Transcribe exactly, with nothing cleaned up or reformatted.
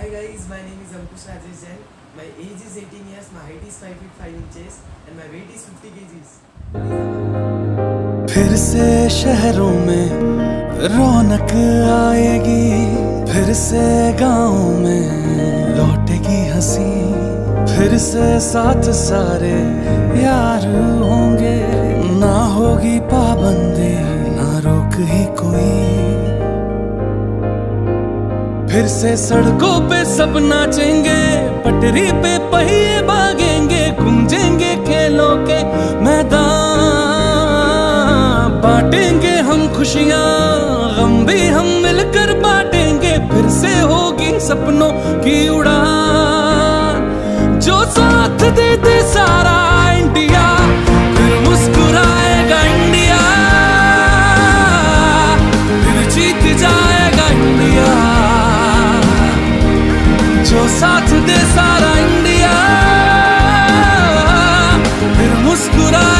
Hi guys, my name is Ankush Rajesh Jain. My age is eighteen years, my height is five feet five inches and my weight is fifty kilograms. फिर से शहरों में रौनक आएगी, फिर से गाँव में लौटेगी हंसी, फिर से साथ सारे यार होंगे, ना होगी पाबंदी ना रोक ही कोई। फिर से सड़कों पे सब नाचेंगे, पटरी पे पहिए भागेंगे, गूंजेंगे खेलों के मैदान, बांटेंगे हम खुशियाँ गम भी हम मिलकर बांटेंगे, फिर से होगी सपनों की उड़ान। जो साथ दे दे सारा इंडिया, फिर मुस्कुराएगा इंडिया, फिर जीत जाएगा इंडिया। जो साथ दे सारा इंडिया, फिर मुस्कुरा